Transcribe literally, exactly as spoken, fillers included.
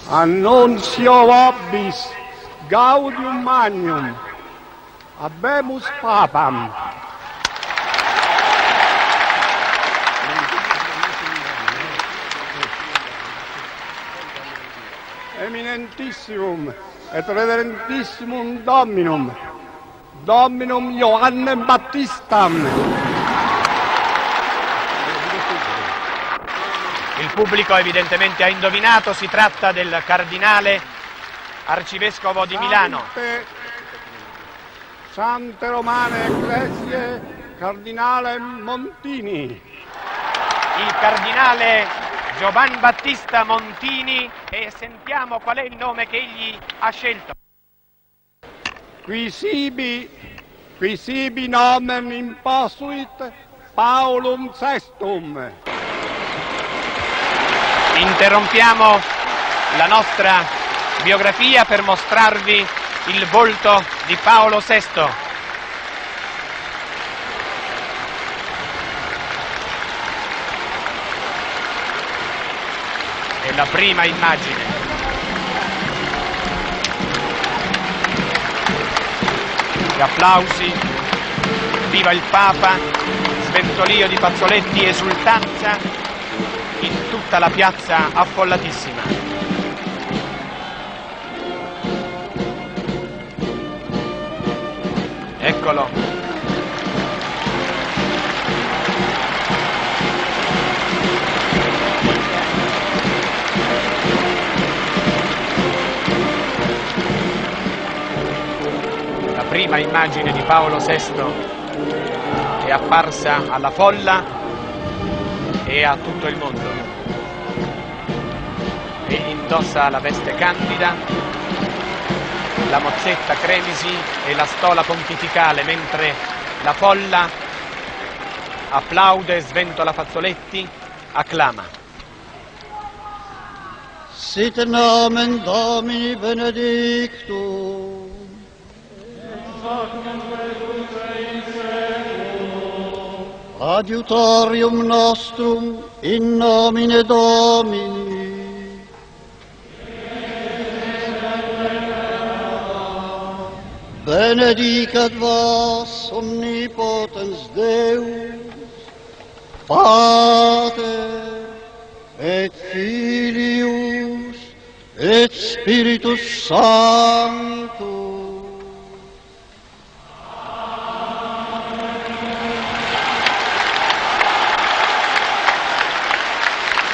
Annuncio vobis gaudium magnum, habemus papam. Eminentissimum et reverentissimum Dominum, Dominum Ioannem Battistam. Il pubblico evidentemente ha indovinato, si tratta del cardinale arcivescovo di Milano. Sante, Sante Romane Ecclesie, Cardinale Montini. Il cardinale Giovan Battista Montini, e sentiamo qual è il nome che egli ha scelto. Qui sibi, qui sibi nomen imposuit Paulum sestum. Interrompiamo la nostra biografia per mostrarvi il volto di Paolo sesto. È la prima immagine. Gli applausi, viva il Papa, sventolio di fazzoletti, esultanza in tutta la piazza affollatissima. Eccolo. La prima immagine di Paolo sesto è apparsa alla folla e a tutto il mondo. Egli indossa la veste candida, la mozzetta cremisi e la stola pontificale, mentre la folla applaude, sventola fazzoletti, acclama. Sit nomen Domini benedictum. Adiutorium nostrum in nomine Domini. Benedicat vos omnipotens Deus, Pater et Filius et Spiritus Sanctus.